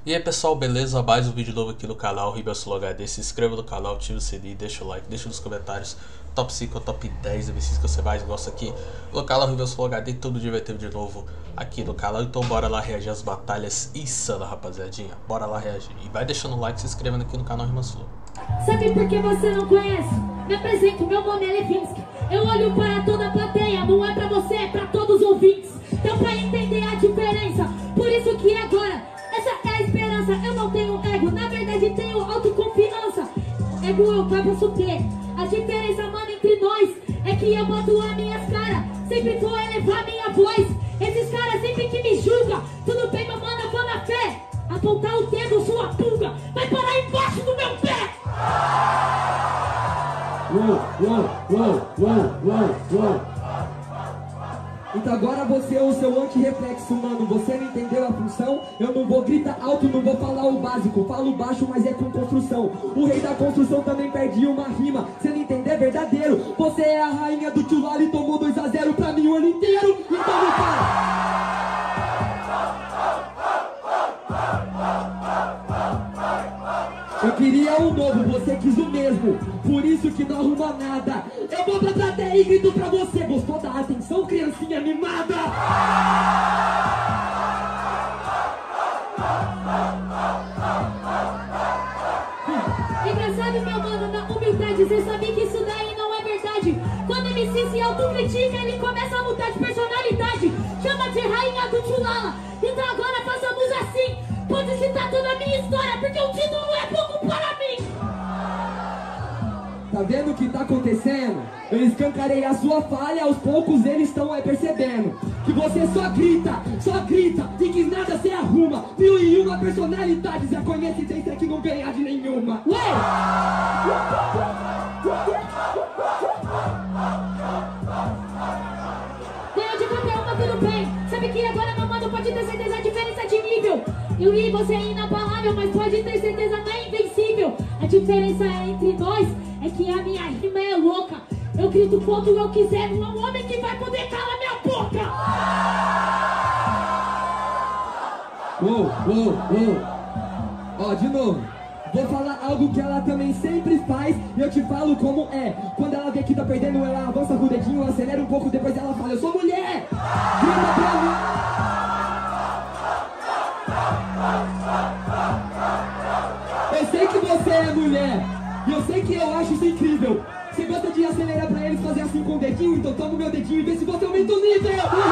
E aí pessoal, beleza? Mais um vídeo novo aqui no canal Ribelsulo HD. Se inscreva no canal, ative o sininho, deixa o like, deixa nos comentários top 5 ou top 10 MCs que você mais gosta aqui no canal Ribelsulo HD. Todo dia vai ter vídeo novo aqui no canal. Então bora lá reagir às batalhas insanas, rapaziadinha. Bora lá reagir. E vai deixando o like e se inscrevendo aqui no canal Ribelsulo. Sabe por que você não conhece? Me apresento, meu nome é Levinsky. Eu olho para toda a plateia, não é pra você, é pra todos os ouvintes. Então pra entender a diferença, por isso que agora essa é a esperança. Eu não tenho ego, na verdade tenho autoconfiança. Ego eu posso ter. A diferença, mano, entre nós é que eu boto as minhas caras, sempre vou elevar minha voz. Esses caras sempre que me julgam, tudo bem, meu mano, eu vou na fé. Apontar o dedo, sua pulga vai parar embaixo do meu pé. Então agora você é o seu anti-reflexo, mano. Você não entendeu a função? Eu não vou gritar alto, não vou falar o básico. Falo baixo, mas é com construção. O rei da construção também perde uma rima. Você não entender, é verdadeiro. Você é a rainha do Tchulala e tomou 2-0 pra mim o ano inteiro. Então não para. Eu queria um novo, você quis o mesmo. Por isso que não arruma nada. Eu vou pra plateia e grito pra você. Gostou da atenção, criancinha mimada? Engraçado, meu mano, na humildade, você sabe que isso daí não é verdade. Quando MC se autocritica, ele começa a mudar de personalidade. Chama de rainha do Tchulala. Então agora façamos assim. Pode citar toda a minha história, porque o título é pouco para mim. Tá vendo o que tá acontecendo? Eu escancarei a sua falha, aos poucos eles estão percebendo que você só grita e que nada se arruma. 1001 personalidades, a coincidência que não ganha de nenhuma. Ué! Ganhou de qualquer uma, tudo bem. Sabe que agora, meu mano, pode ter certeza a diferença de nível. Eu e você é inabalável, mas pode ter certeza não é invencível. A diferença entre nós é que a minha rima é louca. Eu grito quando eu quiser, não é um homem que vai poder calar minha boca. Ó, de novo. Vou falar algo que ela também sempre faz e eu te falo como é. Quando ela vê que tá perdendo, ela avança com o dedinho, acelera um pouco, depois ela fala: eu sou mulher! Grita pra mim! Eu sei que você é mulher e eu sei que eu acho isso incrível. Você gosta de acelerar pra eles fazer assim com o dedinho? Então toma o meu dedinho e vê se você aumenta o nível.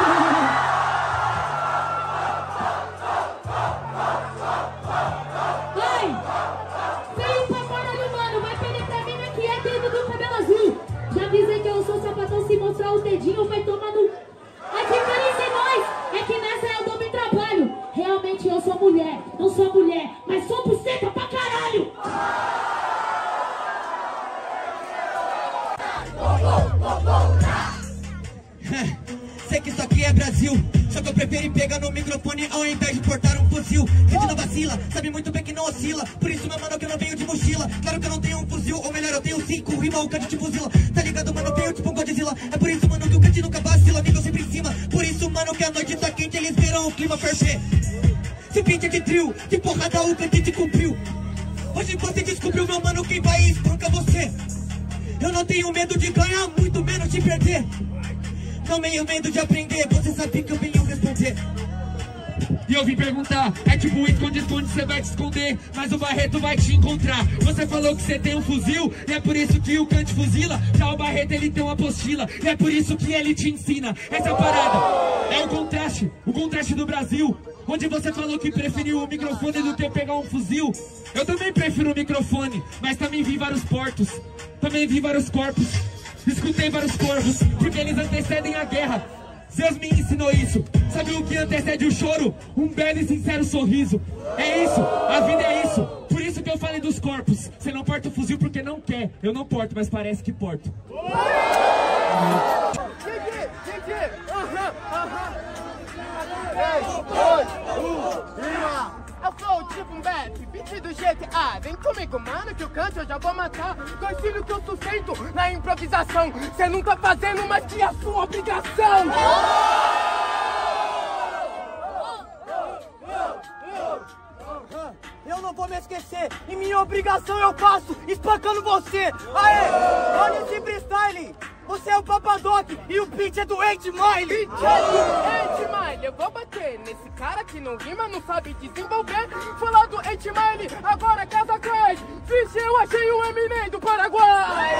Ai! Veio pra caralho, mano. Vai perder pra mim que é dedo do cabelo azul. Já avisei que eu sou sapatão, se mostrar o dedinho vai tomar no... A diferença em nós é que nessa eu dou meu trabalho. Realmente eu sou mulher, não sou mulher, mas sou buceta pra caralho. Sei que isso aqui é Brasil, só que eu prefiro pegar no microfone ao invés de portar um fuzil. Gente não vacila, sabe muito bem que não oscila. Por isso, meu mano, que eu não venho de mochila. Claro que eu não tenho um fuzil, ou melhor, eu tenho 5 rima, o cante te fuzila. Tá ligado, mano, eu venho tipo um Godzilla. É por isso, mano, que o cante nunca vacila, nível sempre em cima. Por isso, mano, que a noite tá quente, eles verão o clima perfeito. Se pinta de trio, que porrada o cante te cumpriu. Hoje você descobriu, meu mano, quem vai espancar você. Eu não tenho medo de ganhar, muito menos de perder. Não tenho medo de aprender, você sabe que eu venho responder. E eu vim perguntar, é tipo esconde-esconde, você vai te esconder, mas o Barreto vai te encontrar. Você falou que você tem um fuzil, e é por isso que o Cante fuzila. Já o Barreto ele tem uma apostila, e é por isso que ele te ensina. Essa parada é o contraste do Brasil. Onde você falou que preferiu o microfone do que pegar um fuzil. Eu também prefiro o microfone, mas também vi vários portos, também vi vários corpos. Escutei vários corvos, porque eles antecedem a guerra. Zeus me ensinou isso. Sabe o que antecede o choro? Um belo e sincero sorriso. É isso, a vida é isso. Por isso que eu falei dos corpos. Você não porta o fuzil porque não quer. Eu não porto, mas parece que porto. Eu sou tipo um bad, beat do GTA. Vem comigo, mano, que o canto eu já vou matar. 2 filhos que eu sustento na improvisação. Cê não tá fazendo mais que a sua obrigação. não vou me esquecer. E minha obrigação eu faço, espancando você. Aê, olha esse freestyle. Você é o Papadoc e o beat é do 8 Mile. Beat é do 8 Mile. Eu vou bater nesse cara que não rima, não sabe desenvolver. Falar do 8 Mile, agora casa cai. Vixe, eu achei o Eminem do Paraguai.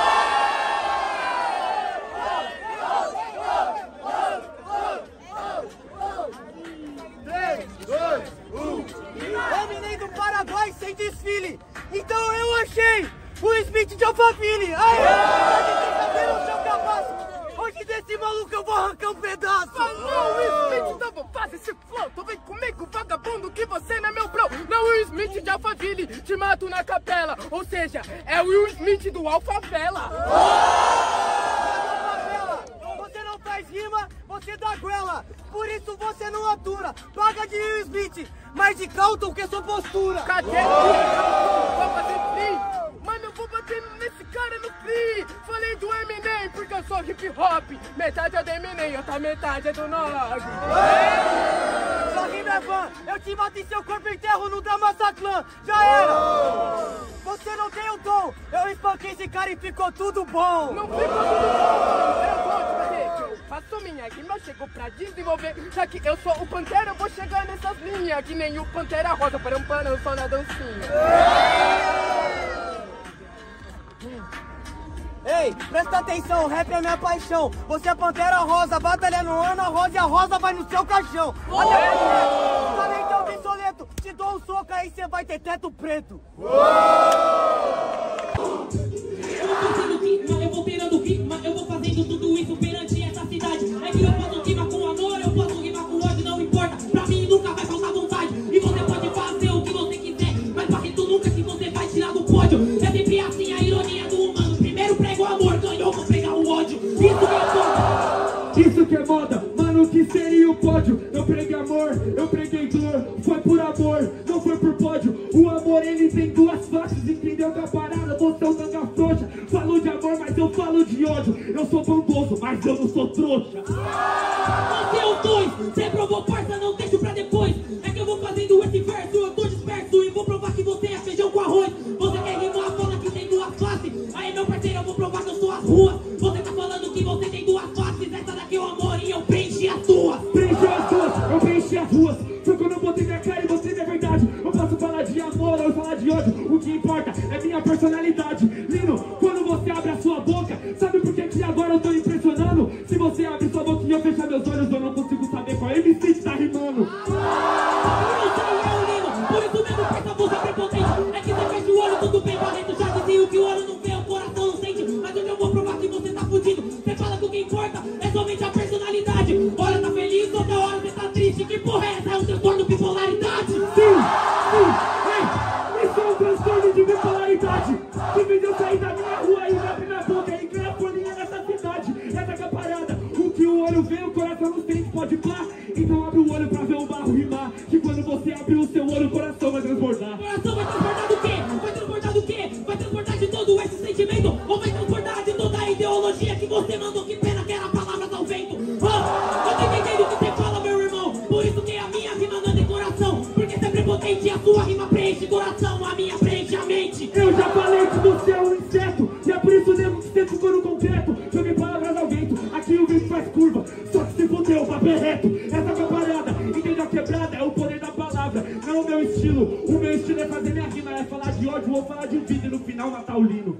3, 2, 1. Eminem do Paraguai sem desfile. Então eu achei o Smith de Alphaville. Aê! No chão que eu faço. Hoje desse maluco eu vou arrancar um pedaço. Falou, Will Smith, então vou fazer esse flow. Tô vem comigo, vagabundo, que você não é meu bro. Não, Will Smith de Alphaville, te mato na capela. Ou seja, é o Will Smith do Alfavela. Você não faz rima, você dá goela. Por isso você não atura. Paga de Will Smith, mas de Calton que é sua postura. Cadê o Calton? Vou fazer free. Mano, eu vou batendo nesse cara no free. Falei do Eminem porque eu sou hip hop. Metade é do Eminem, outra metade é do Nog. Sua rima é van, eu te mato em seu corpo e enterro no Damassaclan. Já era. Você não tem o dom. Eu espanquei esse cara e ficou tudo bom. Não ficou tudo bom. Eu vou te bater, que eu faço minha rima, eu chego pra desenvolver. Já que eu sou o Pantera, eu vou chegar nessas linhas. Que nem o Pantera Rosa, parampana, só na dancinha. Ei, presta atenção, rap é minha paixão. Você é Pantera Rosa, batalha no ano, a rosa e a rosa vai no seu caixão. Até porque, falei que eu obsoleto, te dou um soco aí cê vai ter teto preto. Eu vou fazendo rima, eu vou tirando rima, eu vou fazendo tudo isso perante essa cidade. É que eu posso rima com amor, eu posso rima com ódio, não importa. Pra mim nunca vai faltar vontade. E você pode fazer o que você quiser, mas Barreto nunca que você vai tirar do pódio. É sempre assim a ironia do humano. Primeiro prega o amor, ganhou, vou pregar o ódio. Isso que é moda. Isso que é moda, mano, que seria o pódio. Eu preguei amor, eu preguei dor. Foi por amor, não foi por pódio. O amor ele tem duas faces, entendeu que a parada? Você é um tanga frouxa. Falo de amor, mas eu falo de ódio. Eu sou bondoso, mas eu não sou trouxa. Você é o dois, você provou parça, não deixo pra depois. É que eu vou fazendo esse verso, eu tô disperso. E vou provar que você é feijão com arroz. Você quer rimar, fala que tem duas faces. Aí meu parceiro, eu vou provar que eu sou as ruas. Você tá falando que você tem duas faces. Essa daqui é o amor e eu preenchi as tuas. Preenchi as duas, eu preenchi as ruas. Foi quando eu botei minha cara e você é verdade. Eu posso falar de amor ou falar de ódio. O que importa é minha personalidade. Lino, quando você abre a sua boca, sabe por que agora eu tô impressionando? Se você abre sua boca e eu fechar meus olhos, eu não consigo saber qual MC tá rimando. Por isso mesmo, pensa você prepotente. É que você fecha o olho, tudo bem, Barreto. Já dizia que o olho não vê, o coração não sente. Mas hoje eu vou provar que você tá fudido. Você fala que o que importa é somente a personalidade. Hora tá feliz, outra hora você tá triste. Que porra é essa? É um transtorno de bipolaridade. Sim, isso é um transtorno de bipolaridade. Que me deu sair da minha rua e abre minha boca e ganha folhinha nessa cidade. Essa que é a parada. O que o olho vê, o coração não sente, pode pá. Então abre o olho pra ver o barro rimar. Que quando você abrir o seu olho, o coração vai transbordar. O coração vai transbordar do quê? Vai transbordar do quê? Vai transbordar de todo esse sentimento? Ou vai transbordar de toda a ideologia que você mandou? Que pena que era palavras ao vento. Eu tô entendendo o que você fala, meu irmão. Por isso que a minha rima não é de coração. Porque você é prepotente e a sua rima preenche coração. A minha preenche a mente. Eu já falei que você é um inseto. E é por isso mesmo que você ficou no concreto. Joguei palavras ao vento. Aqui o vento faz curva. Só que se fudeu, o papo é reto. Essa é a parada. Entendeu a quebrada? É o poder da palavra. Não o meu estilo. O meu estilo é fazer minha rima. É falar de ódio ou falar de vida. E no final matar o Lino.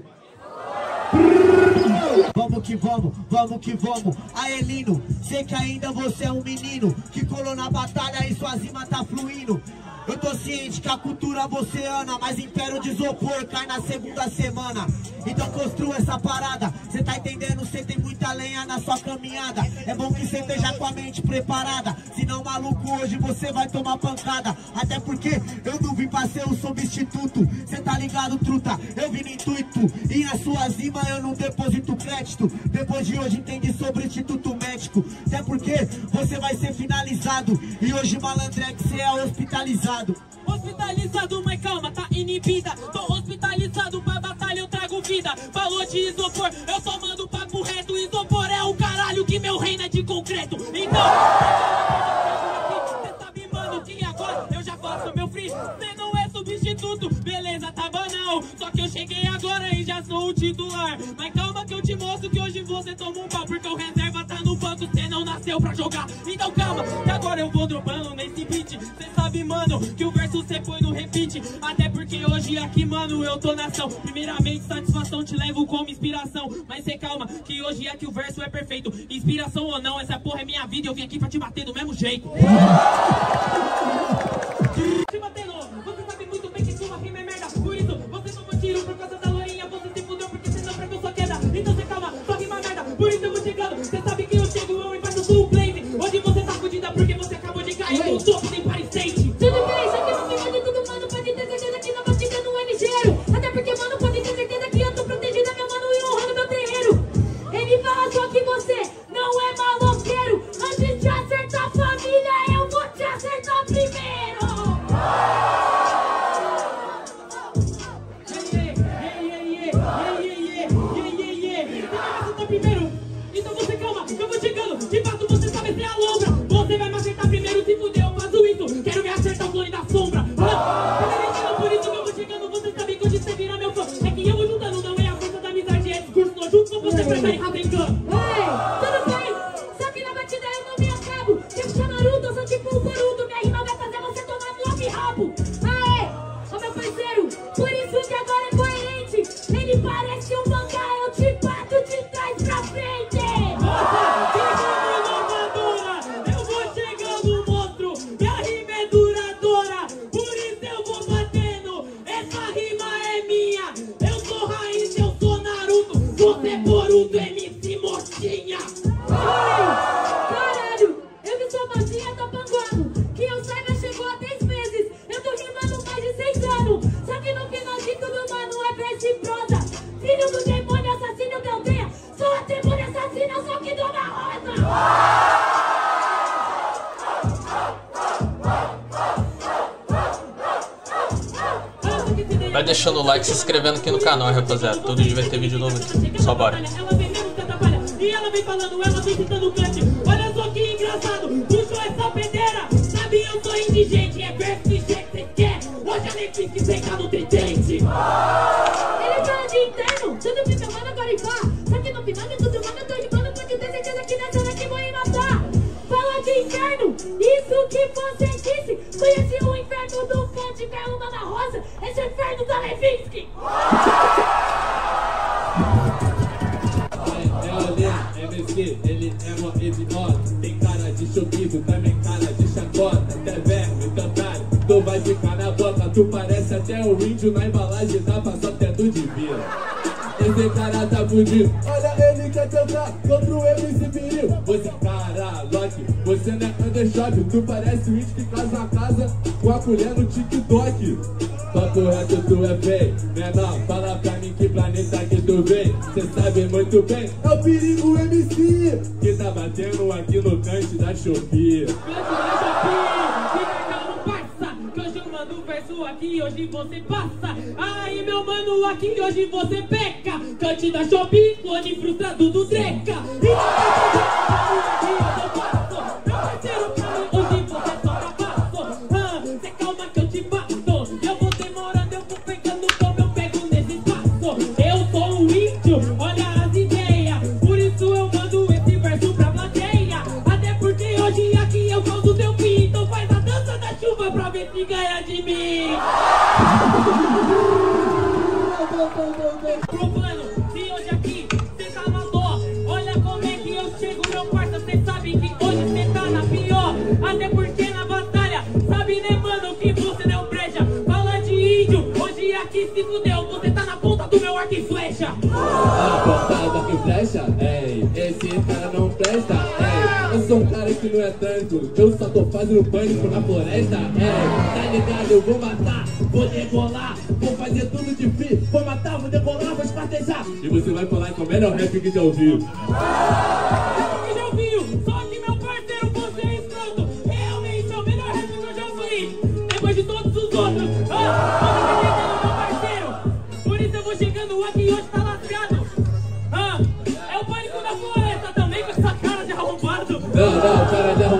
Vamos que vamos. Aê, Lino, sei que ainda você é um menino que colou na batalha e sua rima tá fluindo. Eu tô ciente que a cultura você ama, mas império de isopor cai na segunda semana. Então construa essa parada, cê tá entendendo? Cê tem muita lenha na sua caminhada. É bom que cê esteja com a mente preparada, senão maluco hoje você vai tomar pancada. Até porque eu não vim pra ser um substituto. Cê tá ligado, truta? Eu vim no intuito e na sua rima eu não deposito crédito. Depois de hoje entendi sobre instituto médico. Até porque você vai ser finalizado e hoje malandrex cê é hospitalizado. Hospitalizado, mas calma, tá inibida. Tô hospitalizado, pra batalha eu trago vida. Falou de isopor, eu tô mando papo reto. Isopor é o caralho que meu reino é de concreto. Então, cê sabe, mano, que agora eu já faço meu free. Cê não é substituto. substituto, beleza, tá banal. Só que eu cheguei agora e já sou o titular. Mas calma que eu te mostro que hoje você toma um pau, porque o reserva tá no banco, cê não nasceu pra jogar. Então calma, que agora eu vou dropando nesse beat. Cê sabe, mano, que o verso cê põe no repeat. Até porque hoje aqui, mano, eu tô na ação. Primeiramente, satisfação te levo como inspiração. Mas cê calma, que hoje é que o verso é perfeito. Inspiração ou não, essa porra é minha vida. Eu vim aqui pra te bater do mesmo jeito. Te batendo, você sabe muito bem que sua rima é merda. Por isso, você tomou tiro por causa da loirinha. Você se fudeu porque você não pregou sua queda. Então cê calma, sua rima é merda. Por isso eu vou chegando. Cê sabe que eu chego, eu inverto sua blaze. Hoje você tá fudida porque você acabou de cair no topo sem parecente. Tudo bem, só que no final de tudo, mano, pode ter certeza que não batida não é ligeiro. Até porque, mano, pode ter certeza que eu tô protegida, meu mano, e honrando meu terreiro. Ele fala só que você não é maloqueiro. Antes de acertar a família, eu vou te acertar primeiro. Primeiro, então você calma, eu vou chegando. De fato você sabe ser a lombra. Você vai me acertar primeiro, se fuder, eu faço isso. Quero me acertar o clone da sombra. Por isso que eu vou chegando, você sabe que hoje você vira meu fã. É que eu vou juntando, não é a força da amizade, é discurso, tô junto com você pra sair brincando. Tudo bem, só que na batida eu não me acabo. Eu sou Naruto, eu sou tipo um Boruto. Minha rima vai fazer você tomar bloco e rabo. Aê, ô meu parceiro, por isso que agora é coerente. Ele parece um mangá, eu te bato de trás pra frente. Nossa, que rima inovadora. Eu vou chegando, monstro. Minha rima é duradoura. Por isso eu vou batendo. Essa rima é minha. Eu sou raiz, eu sou Naruto. Você é Boruto, MC Motinha. Caralho, eu que sou mocinha, tô panguando. Que eu saiba, chegou há 10 meses. Eu tô rimando mais de 6 anos. Só que no final de tudo, mano, é verso e prosa. Filho do demônio, assassino da aldeia. Sou a demônio assassina, só que Dona Rosa. Vai deixando o like, se inscrevendo aqui no canal, rapaziada. Todo dia vai ter vídeo novo aqui. Só bora. Ela vem mesmo que atrapalha. E ela vem falando, ela vem citando o cante. Olha só que engraçado, puxou essa pedeira. Sabe, eu sou indigente, é verso que jeito que cê quer. Hoje a Netflix que vem cá no tridente. Ele fala de interno, tudo que meu mano agora e pá. Só que no final de tudo, mano, eu tô rimando. Pode ter certeza que nessa hora que vou me matar. Fala de inferno, isso que você disse. Conheci o inferno do fã de Belo Dona Rosa. Esse é o inferno da Levinsky. MC, ele é mó idiota. Tem cara de choquito, também cara de chacota. Até verme, otário, tu vai ficar na boca. Tu parece até um índio na embalagem da paçoca do divino. Esse cara tá fudido, olha ele quer tentar contra o MC Viril. Você cara, Loki, você não é undershop. Tu parece um índio que faz uma casa com a colher no TikTok. Papo reto, tu é feio, menor, fala pra mim que planeta que tu vem. Cê sabe muito bem, é o perigo MC que tá batendo aqui no cante da Shopee. Fica calmo, parça, que hoje eu mando o verso aqui, hoje você passa. Aí meu mano, aqui hoje você peca. Cante da Shopee, clone frustrado do Dreca. E não aqui eu tô passo. Meu parceiro, pra mim, hoje você só trapasso. Cê calma que eu te bato. Eu vou demorando, eu vou pegando como eu pego nesse espaço. Eu sou um índio, olha as ideias. Por isso eu mando esse verso pra plateia. Até porque hoje aqui eu causo teu fim. Então faz a dança da chuva pra ver se ganha de mim. Profano, se hoje aqui cê tá na dó, olha como é que eu chego, meu parça. Cê sabe que hoje cê tá na pior. Até porque na batalha, sabe né mano que você não breja. Fala de índio, hoje aqui se fudeu. Você tá na ponta do meu arco e flecha. Na ponta do arco e flecha? Ei, esse cara não presta. Ei, eu sou um cara que não é tanto. Eu só tô fazendo pânico na floresta. Ei, tá ligado? Eu vou matar, vou degolar, vou fazer tudo de free. Vou matar, vou degolar, vou espartejar. E você vai falar que é o melhor rap que já ouviu. Que já ouviu, só que meu parceiro, você é escroto. Realmente é o melhor rap que eu já ouvi. Depois de todos os outros. Meu parceiro. Por isso eu vou chegando aqui hoje tá lascado. É o pânico da floresta também com essa cara de arrombado. Não, cara de arrombado.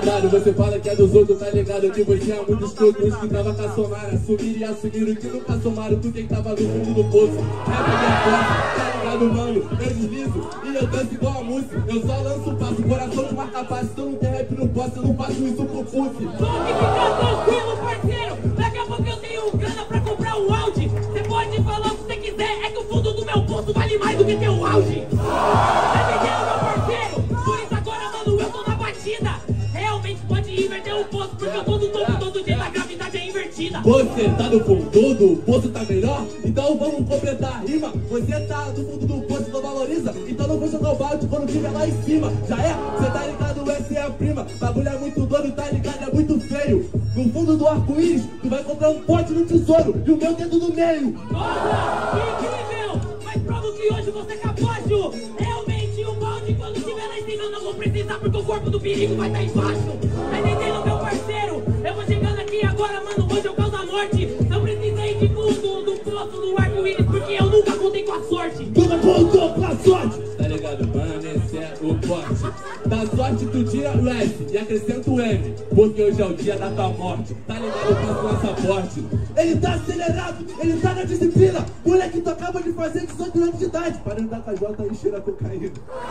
contrário, você fala que é dos outros, tá ligado? Que você é muito escroto, os que tava com a Sonara. Assumir e assumiram que nunca somaram tu quem tava no fundo do poço. Rap minha força, tá ligado, mano? Eu deslizo e eu danço igual a música. Eu só lanço o passo, coração de marca passo. Se eu não tem rap no posso, eu não faço isso pro Pussy. Pode ficar tranquilo, parceiro. Daqui a pouco eu tenho grana pra comprar um Audi. Você pode falar o que você quiser, é que o fundo do meu poço vale mais do que teu Audi. Tá entendendo, meu parceiro? Por isso agora, mano, eu tô na batida. Realmente pode inverter o poço, porque eu tô no topo todo dia, a gravidade é invertida. Você tá no fundo do poço, tá melhor? Então vamos completar a rima. Você tá no fundo do poço, não valoriza. Então não vou jogar o balde quando tiver lá em cima. Já é? Você tá ligado, essa é a prima. Bagulho é muito doido, tá ligado? É muito feio. No fundo do arco-íris, tu vai comprar um pote no tesouro e o meu dedo no meio. Nossa, que incrível! Mas provo que hoje você é capaz, Ju. Realmente o balde quando estiver lá em cima eu não vou precisar, porque o corpo do perigo vai estar embaixo. Tá entendendo, meu parceiro? Eu vou chegando aqui agora, mano, hoje eu causo a morte. Não precisei de fundo do poço do arco-íris, porque eu nunca contei com a sorte. Nunca contou com a sorte! Tá ligado, mano? Esse é o corte. Da sorte tu tira o S e acrescenta o M, porque hoje é o dia da tua morte. Tá ligado, eu faço passaporte. Ele tá acelerado, ele tá na disciplina. Moleque, tu acaba de fazer 18 anos de idade. Para andar com a Jota e cheira cocaína.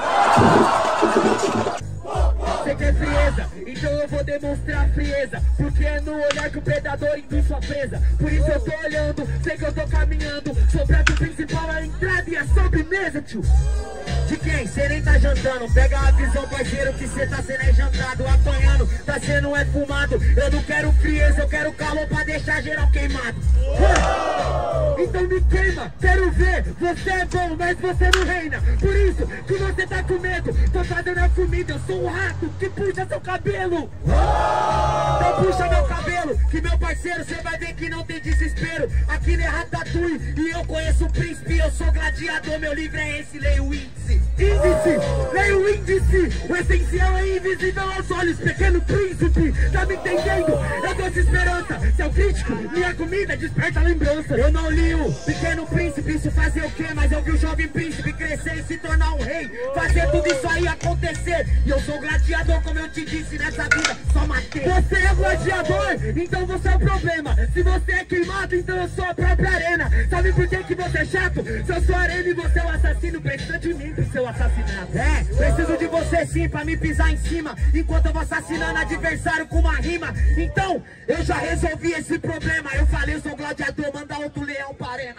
Você quer frieza? Então eu vou demonstrar frieza, porque é no olhar que o predador induz sua presa. Por isso eu tô olhando, sei que eu tô caminhando. Sou prato principal, a entrada e a sobremesa, tio. De quem? Cê nem tá jantando. Pega a visão, parceiro, que cê tá sendo jantado. Apanhando, tá sendo fumado. Eu não quero frieza, eu quero calor pra deixar geral queimado. Então me queima, quero ver. Você é bom, mas você não reina. Por isso que você tá com medo. Tô fazendo a comida, eu sou um rato que puxa seu cabelo. Então puxa meu cabelo, que meu parceiro, cê vai ver que não tem desespero. Aqui não é Ratatouille e eu conheço o príncipe. Eu sou gladiador, meu livro é esse, leio o índice. Índice, leio o índice. O essencial é invisível aos olhos, pequeno príncipe. Tá me entendendo? Eu trouxe esperança. Seu crítico, minha comida desperta lembrança. Eu não li o Pequeno Príncipe, isso fazer o quê? Mas eu vi o jovem príncipe crescer e se tornar um rei. Fazer tudo isso aí acontecer. E eu sou gladiador, como eu te disse, nessa vida só matei. Você é gladiador, então você é o problema. Se você é queimado, então eu sou a própria arena. Sabe por que você é chato? Se eu sou arena e você é o assassino, precisa de mim pro seu assassinato. É, preciso de você sim pra me pisar em cima, enquanto eu vou assassinando adversário com uma rima. Então, eu já resolvi esse problema. Eu falei, eu sou gladiador, manda outro leão pra arena.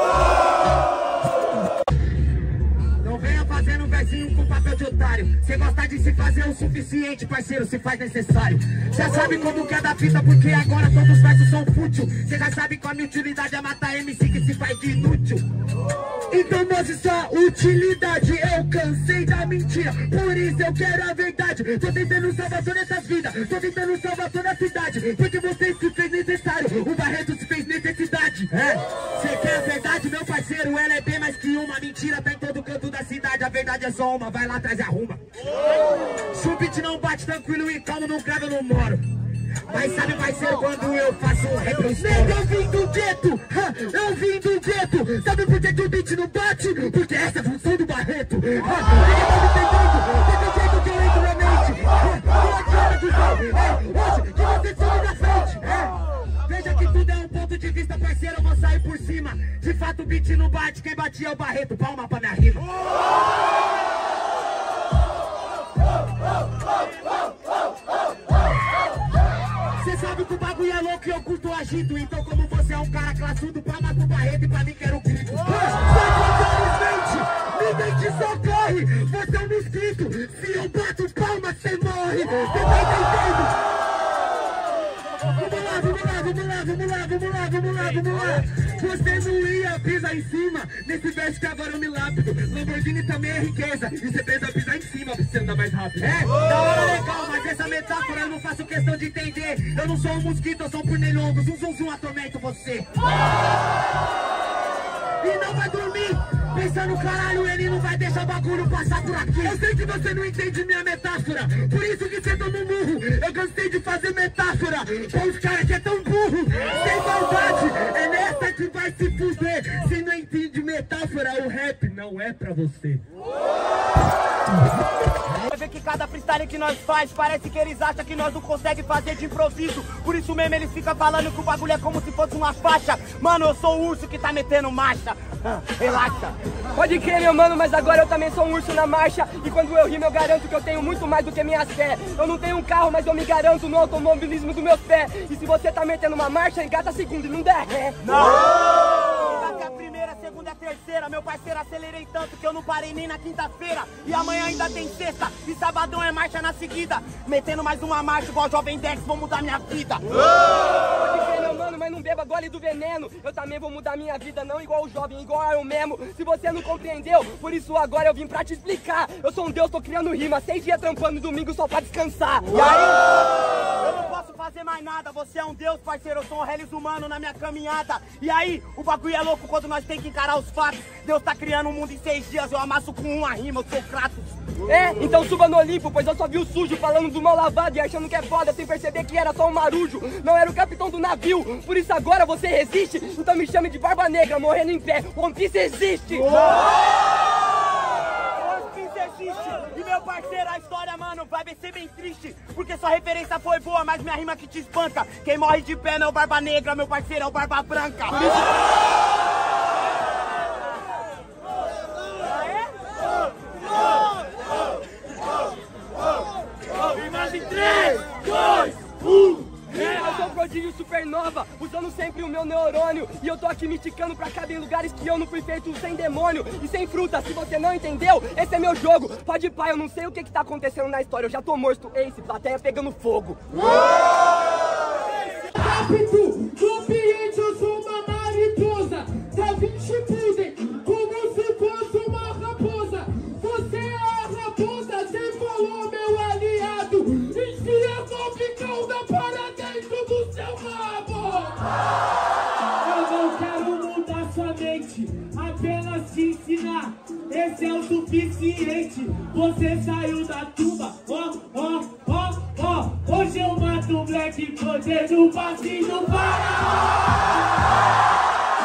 Não venha fazendo um versinho com papel de otário. Cê gosta de se fazer o suficiente, parceiro, se faz necessário. Cê sabe como que é da fita, porque agora todos os versos são fútil. Cê já sabe qual a minha utilidade é matar MC que se faz de inútil. Então mostre sua utilidade, eu cansei da mentira, por isso eu quero a verdade. Tô tentando salvar todas essas vidas, tô tentando salvar toda a cidade, porque você se fez necessário, o Barreto se fez necessidade. É, cê quer a verdade, meu parceiro, ela é bem mais que uma. Mentira tá em todo canto da cidade, a verdade é só uma, vai lá atrás e arruma. Se o beat não bate tranquilo e calmo, no grave eu não moro. Mas sabe, parceiro, quando eu faço um rap eu estouro. Eu vim do gueto, eu vim do gueto. Sabe por que o beat não bate? Porque essa é a função do Barreto. Ninguém tá me entendendo, tem do jeito que eu entro na mente. Hoje que você sobe na frente. Veja que tudo é um ponto de vista, parceiro, eu vou sair por cima. De fato o beat não bate, quem batia é o Barreto. Palma pra minha rima. Cê sabe que o bagulho é louco e eu curto o agito. Então como você é um cara classudo, palma pro Barreto e pra mim quero o grito. Me mente socorre, você é um mosquito. Se eu bato palma, cê morre. Cê tá entendendo? Vamos lá. Você não ia pisar em cima nesse verso que agora eu me lápido. Lamborghini também é riqueza, e você pensa pisar em cima pra você andar mais rápido. É, da hora legal, mas essa metáfora eu não faço questão de entender. Eu não sou um mosquito, eu sou um pernilongo. Zum, atormento você. E não vai dormir pensando, caralho, ele não vai deixar o bagulho passar por aqui. Eu sei que você não entende minha metáfora, por isso que você toma um murro. Eu cansei de fazer metáfora com os caras que é tão burro. Sem maldade, é nessa que vai se fuder. Se não entende metáfora, o rap não é pra você. Vai ver que cada freestyle que nós faz, parece que eles acham que nós não conseguem fazer de improviso. Por isso mesmo eles ficam falando que o bagulho é como se fosse uma faixa. Mano, eu sou o urso que tá metendo marcha. Relaxa. Pode crer, meu mano, mas agora eu também sou um urso na marcha. E quando eu rimo eu garanto que eu tenho muito mais do que minhas fé. Eu não tenho um carro, mas eu me garanto no automobilismo dos meus pés. E se você tá metendo uma marcha, engata a segunda e não der ré. Não! Até a primeira, a segunda, a terceira. Meu parceiro, acelerei tanto que eu não parei nem na quinta-feira. E amanhã ainda tem sexta. E sabadão é marcha na seguida. Metendo mais uma marcha igual o Jovem Dex, vou mudar minha vida. Pode crer, meu mano, mas não beba gole do veneno. Eu também vou mudar minha vida, não igual o jovem, igual eu mesmo. Se você não compreendeu, por isso agora eu vim pra te explicar. Eu sou um deus, tô criando rima, 6 dias trampando domingo só pra descansar. E aí? Eu não posso fazer mais nada, você é um deus, parceiro, eu sou um reles humano na minha caminhada. E aí, o bagulho é louco quando nós tem que encarar os fatos. Deus tá criando um mundo em 6 dias, eu amasso com uma rima, eu sou Kratos. É, então suba no Olimpo, pois eu só vi o sujo falando do mal lavado e achando que é foda sem perceber que era só um marujo. Não era o capitão do navio, por isso agora você resiste. Então me chame de Barba Negra, morrendo em pé, One Piece existe! One Piece existe! E meu parceiro, a história, mano, vai ser bem triste. Porque sua referência foi boa, mas minha rima que te espanta. Quem morre de pé não é o Barba Negra, meu parceiro, é o Barba Branca. Por isso... Imagem 3, 2, 1. Eu sou o prodígio supernova, usando sempre o meu neurônio. E eu tô aqui me ticando pra caber em lugares que eu não fui feito sem demônio e sem fruta. Se você não entendeu, esse é meu jogo. Pode ir, pai, eu não sei o que tá acontecendo na história. Eu já tô morto, Ace, plateia pegando fogo. Rápido, no ambiente eu sou uma mariposa. Da Vinci Puden, como se fosse uma raposa. Você é a raposa, você falou, meu aliado. Enfia sua picada para dentro do seu rabo. Eu não quero mudar sua mente, apenas te ensinar. Esse é o suficiente. Você saiu da tumba, hoje eu mato o Black Panther no passinho para.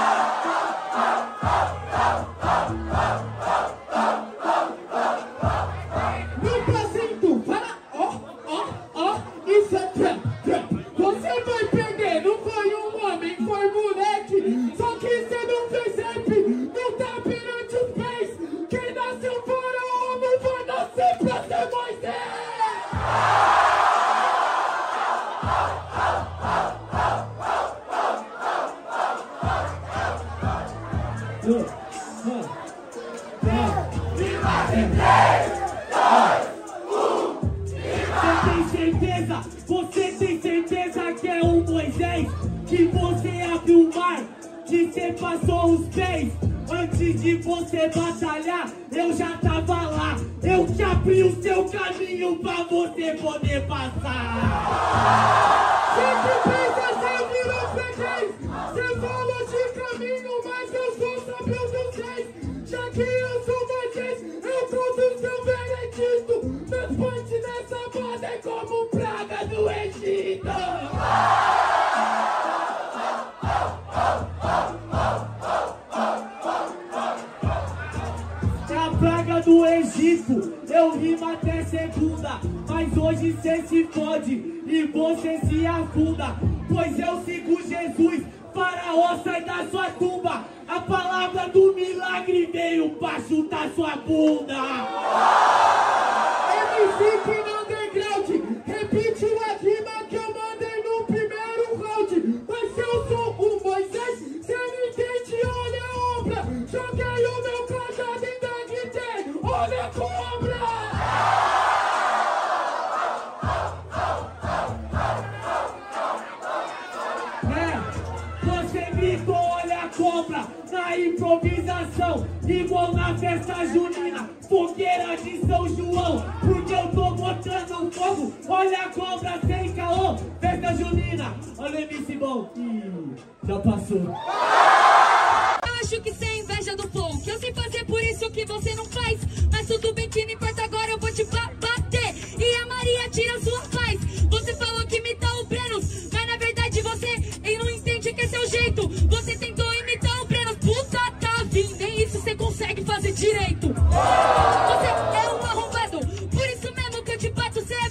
No passinho para, isso é trap. Você vai perder, não foi um homem, foi moleque. Só que você não fez rap, não tá perante os pés. Quem nasceu faraó não vai nascer pra ser Moisés. Você tem certeza que é um Moisés? Que você abriu o mar, que você passou os pés? Antes de você batalhar, eu já tava lá. Eu que abri o seu caminho pra você poder passar. Sempre pensa, você virou freguês. Você falou de caminho, mas eu sou sábio dos reis. Já que eu sou Moisés, eu conto o seu veredito. Meus punch nessa banda é como praga do Egito. A praga do Egito, eu rimo até segunda. Mas hoje cê se fode e você se afunda. Pois eu sigo Jesus, faraó sai da sua tumba. A palavra do milagre veio pra chutar sua bunda. MC Pina Underground, repetiu a rima que eu mandei no primeiro round. Mas se eu sou o Moisés, cê não entende, olha a obra. Joguei o meu cajado em Dagte, olha a cobra. Você gritou, olha a cobra, na improvisação, igual na festa junina, fogueira de São João, porque eu tô botando fogo, olha a cobra sem caô, festa junina, olha o MC bom, já passou. Eu acho que cê é inveja do flow, que eu sei fazer por isso que você não faz, mas tudo bem que não importa, agora eu vou te bater, e a Maria tira sua paz. Você falou que imitar o Brenos, mas na verdade você não entende que esse é o jeito. Você tentou imitar o Brenos, puta tá vindo, nem isso você consegue fazer direito. Você é um arrombado, por isso mesmo que eu te bato, você é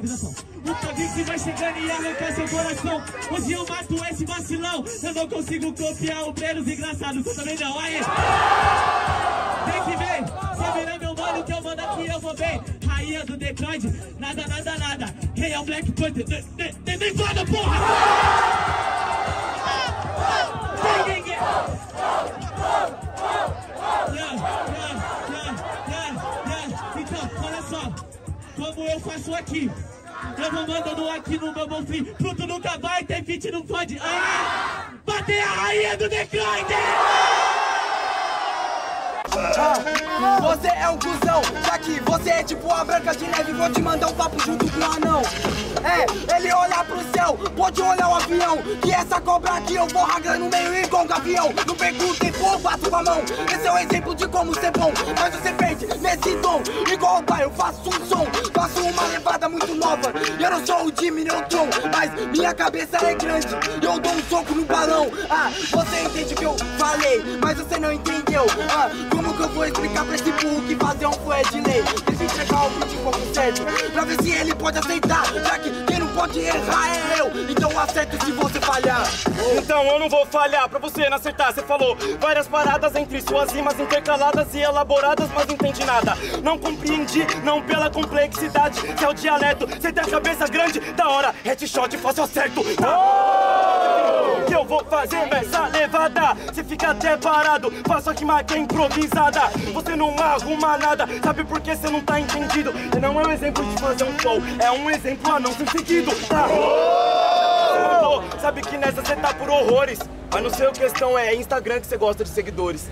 atenção. O Tavic vai chegando e arrancar seu coração. Hoje eu mato esse vacilão. Eu não consigo copiar o Brenos engraçado. Você também não, aí. Tem que ver. Você vira meu mano que eu mando aqui, eu vou bem. Rainha do Detroit, nada, nada, nada. Rei é o Black Panther. Nem foda, porra! Então, olha só. Como eu faço aqui. Eu vou mandando aqui no meu bonfim. Fruto nunca vai, tem fit não pode. Aí, bater a rainha do Detroit! Você é um cuzão, já que você é tipo a Branca de Neve. Vou te mandar um papo junto com o anão. É, ele olhar pro céu, pode olhar o avião. Que essa cobra aqui eu vou ragando no meio igual um gavião. Não perco tempo, eu bato com a mão. Esse é o exemplo de como ser bom. Mas você perde nesse tom. Igual o pai, eu faço um som. Faço uma levada muito nova. Eu não sou o Jimmy Neutron, mas minha cabeça é grande. Eu dou um soco no balão. Ah, você entende o que eu falei, mas você não entendeu. Ah, como que eu vou explicar pra esse burro que fazer um fã é de lei? Deixa eu entregar o beat como certo, pra ver se ele pode aceitar. Já que quem não pode errar é eu, então eu acerto se você falhar. Então eu não vou falhar pra você não acertar. Você falou várias paradas entre suas rimas intercaladas e elaboradas, mas não entendi nada. Não compreendi, não pela complexidade. Se é o dialeto, você tem a cabeça grande. Da hora, headshot, faço acerto. Que eu vou fazer nessa levada. Você fica até parado, faço a rima que é improvisada. Você não arruma nada, sabe por que você não tá entendido? Não é um exemplo de fazer um flow, é um exemplo a não ser seguido, tá? Sabe que nessa você tá por horrores, mas não sei a questão, é Instagram que você gosta de seguidores.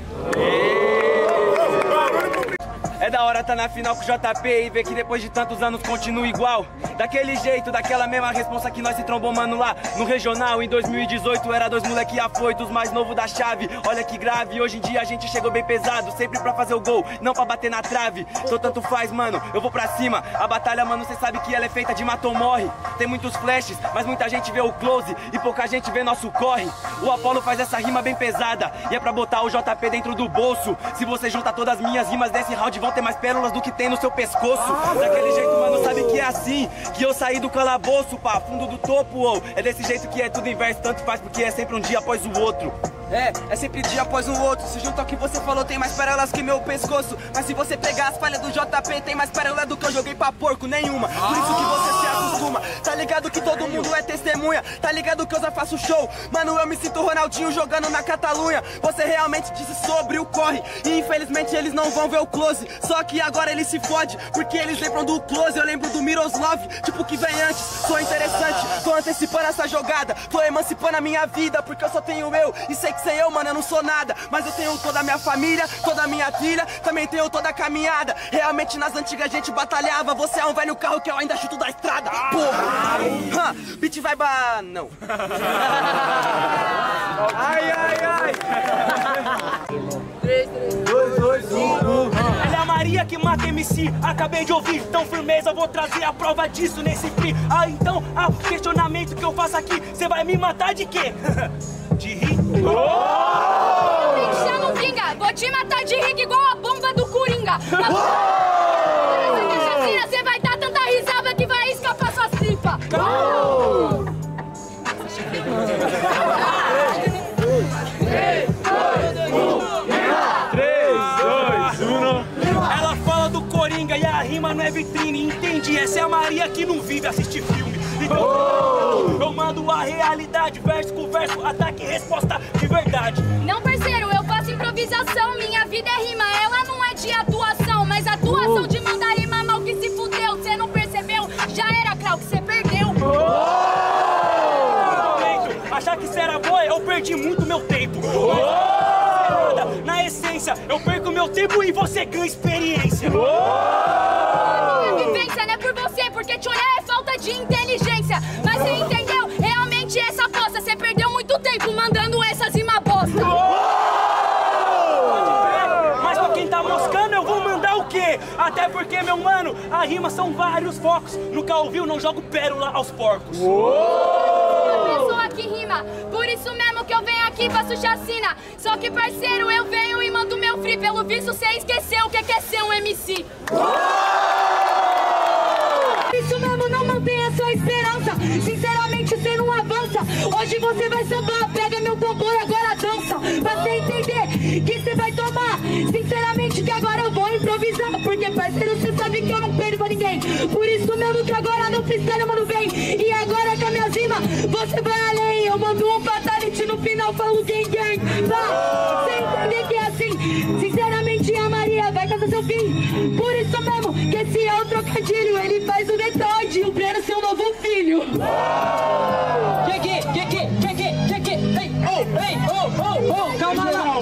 É da hora tá na final com o JP e ver que depois de tantos anos continua igual. Daquele jeito, daquela mesma responsa que nós se trombou, mano, lá no regional. Em 2018 era dois moleque afoitos, mais novo da chave. Olha que grave, hoje em dia a gente chegou bem pesado. Sempre pra fazer o gol, não pra bater na trave. Tô tanto faz, mano, eu vou pra cima. A batalha, mano, cê sabe que ela é feita de mata ou morre. Tem muitos flashes, mas muita gente vê o close e pouca gente vê nosso corre. O Apollo faz essa rima bem pesada e é pra botar o JP dentro do bolso. Se você juntar todas as minhas rimas desse round, vão ter mais pérolas do que tem no seu pescoço. Daquele jeito, mano, sabe que é assim que eu saí do calabouço, pá, fundo do topo, ou é desse jeito que é tudo inverso, tanto faz porque é sempre um dia após o outro. É sempre dia após o outro. Se junto ao que você falou, tem mais pérolas que meu pescoço. Mas se você pegar as falhas do JP, tem mais pérola do que eu joguei pra porco, nenhuma. Por isso que você se acostuma. Tá ligado que todo mundo é testemunha. Tá ligado que eu já faço show. Mano, eu me sinto Ronaldinho jogando na Catalunha. Você realmente disse sobre o corre e infelizmente eles não vão ver o close. Só que agora eles se fodem, porque eles lembram do close. Eu lembro do Miroslav, tipo que vem antes. Sou interessante, tô antecipando essa jogada. Tô emancipando a minha vida, porque eu só tenho eu. E sei que sem eu, mano, eu não sou nada. Mas eu tenho toda a minha família, toda a minha trilha. Também tenho toda a caminhada. Realmente nas antigas a gente batalhava. Você é um velho carro que eu ainda chuto da estrada. Porra! Beat vai não. Ai, ai, ai. 3, 2, 1. Ela é a Maria que mata MC. Acabei de ouvir, então firmeza, vou trazer a prova disso nesse free. Ah, então, questionamento que eu faço aqui. Você vai me matar de quê? De rir? Chama o Pinga, vou te matar de rir igual a bomba do Coringa. Você vai dar tanta risada que vai escapar sua tripa. 3, 2, 1. Ela fala do Coringa e a rima não é vitrine. Entendi, essa é a Maria que não vive assistir filme. Então, eu mando a realidade, verso com verso, ataque e resposta de verdade. Não, parceiro, eu faço improvisação. Minha vida é rima, ela não é de atuação. Mas atuação de mandar rima mal que se fudeu. Você não percebeu? Já era, Krau, que você perdeu. Achar que isso era boa, eu perdi muito meu tempo. Na essência, eu perco meu tempo e você ganha experiência. Vivência não é por você, porque te olhar é falta de inteligência. Mas você entendeu? Realmente essa aposta. Você perdeu muito tempo mandando essas rimas bosta. Mas pra quem tá moscando, eu vou mandar o quê? Até porque, meu mano, a rima são vários focos. Nunca ouviu, não jogo pérola aos porcos. Uma pessoa que rima, por isso mesmo que eu venho aqui e faço chacina. Só que, parceiro, eu venho e mando meu free. Pelo visto, você esqueceu o que é ser um MC. Por isso mesmo, não mantém Hoje você vai sambar, pega meu tambor, agora dança. Pra você entender que você vai tomar. Sinceramente que agora eu vou improvisar, porque parceiro, você sabe que eu não perdo pra ninguém. Por isso mesmo que agora no freestyle, mano, vem. E agora com a minha rima, você vai além. Eu mando um fatality no final, falo gang. Tá? Você entender que é assim. Sinceramente a Maria vai casar seu fim. Por isso mesmo que esse é o trocadilho. Ele faz o Detroit, o Breno seu novo filho. Calma lá.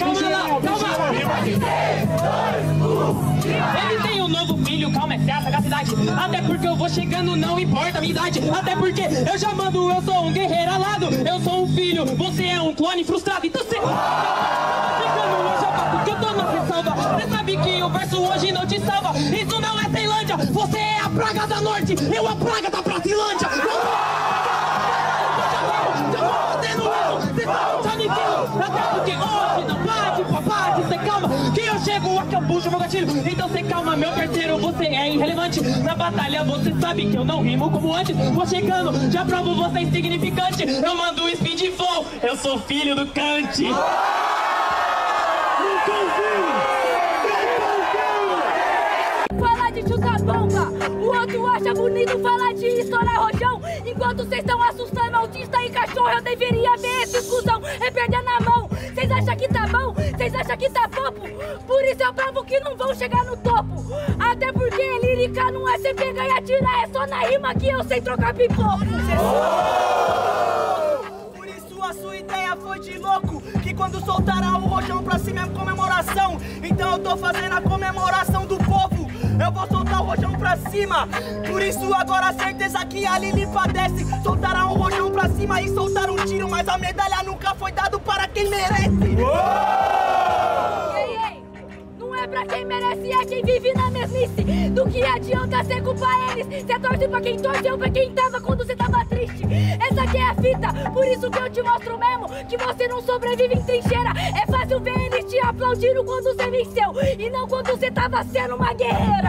Ele tem um novo filho, calma, é a sagacidade. Até porque eu vou chegando, não importa a minha idade. Até porque eu já mando, eu sou um guerreiro alado. Eu sou um filho, você é um clone frustrado. Então você chegando, eu já bato que eu tô na ressalva. Você sabe que o verso hoje não te salva. Isso não é Ceilândia, você é a praga da norte. Eu a praga da Brasilândia. Até porque hoje não pode, papai, você calma. Que eu chego, acambucho meu gatilho. Então você calma, meu parceiro, você é irrelevante. Na batalha você sabe que eu não rimo como antes. Vou chegando, já provo você insignificante. Eu mando o speed flow, eu sou filho do Kant. Fala de chutar bomba, o outro acha bonito falar de estourar rojão. Enquanto vocês estão assustando autista e cachorro, eu deveria ver essa discussão, é perder na mão. Vocês acham que tá bom? Vocês acham que tá fofo? Por isso eu provo que não vão chegar no topo. Até porque lírica não é você pegar e atirar, é só na rima que eu sei trocar pipoco. Por isso a sua ideia foi de louco, que quando soltaram o rojão pra cima é comemoração. Então eu tô fazendo a comemoração do povo. Eu vou soltar o rojão pra cima. Por isso agora a certeza que a Lili padece. Soltaram o rojão pra cima e soltaram um tiro, mas a medalha nunca foi dado para quem merece. Ei, não é pra quem merece, é quem vive na mesmice. Do que adianta ser culpa eles? Cê torce pra quem torce, eu pra quem tava quando cê tava triste. Essa aqui é a fita, por isso que eu te mostro mesmo que você não sobrevive em trincheira. É fácil ver eles te aplaudindo quando você venceu e não quando você tava sendo uma guerreira.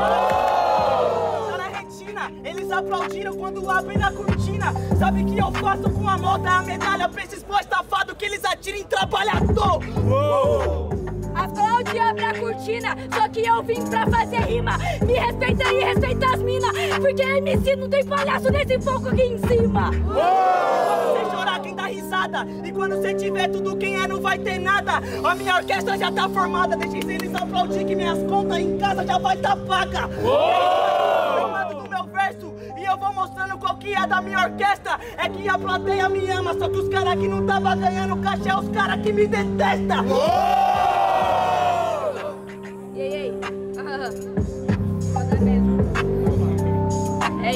Tá na retina, eles aplaudiram quando abrem a cortina. Sabe que eu faço com a moda a medalha pra esses bois tafados que eles atiram em trabalhador. Aplaude e abre a cortina, só que eu vim pra fazer rima. Me respeita e respeita as minas, porque MC não tem palhaço nesse foco aqui em cima. Você chorar quem dá risada, e quando você tiver tudo quem é não vai ter nada. A minha orquestra já tá formada, deixem eles aplaudir que minhas contas em casa já vai tá paga. Eu mando do meu verso e eu vou mostrando qual que é da minha orquestra. É que a plateia me ama, só que os caras que não tava ganhando cachê é os caras que me detestam. Ei, foda mesmo. É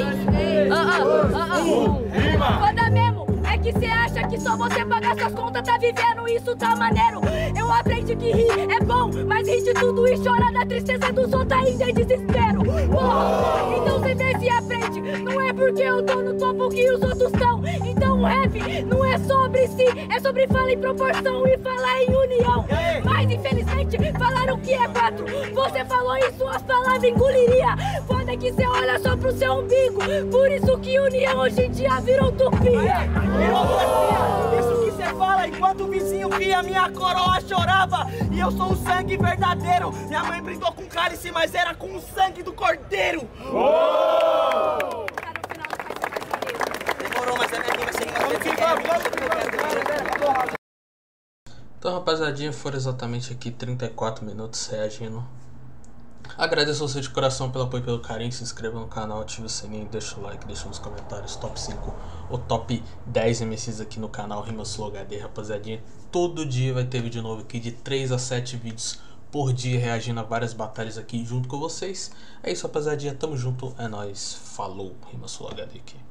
isso. Foda mesmo. É que cê acha que só você pagar suas contas tá vivendo, isso tá maneiro. Eu aprendi que rir é bom, mas rir de tudo e chorar da tristeza dos outros ainda é desespero. Então cê vê se aprende, não é porque eu tô no topo que os outros estão. Então o rap não é sobre si, é sobre falar em proporção e falar em união. Mas infelizmente falaram que é 4, você falou e suas palavras engoliria. Foda que cê olha só pro seu umbigo, por isso que união hoje em dia virou utopia. Isso que cê fala enquanto o vizinho via minha coroa chorava. E eu sou o sangue verdadeiro. Minha mãe brindou com cálice, mas era com o sangue do cordeiro. Demorou, mas a minha rima sem rima. Então, rapaziadinha, foram exatamente aqui 34 minutos reagindo. Agradeço você de coração pelo apoio e pelo carinho. Se inscreva no canal, ative o sininho, deixa o like, deixa nos comentários top 5 ou top 10 MCs aqui no canal Rimas Flow HD, rapaziadinha. Todo dia vai ter vídeo novo aqui, de 3 a 7 vídeos por dia, reagindo a várias batalhas aqui junto com vocês. É isso, rapaziadinha, tamo junto, é nóis, falou, Rimas Flow HD aqui.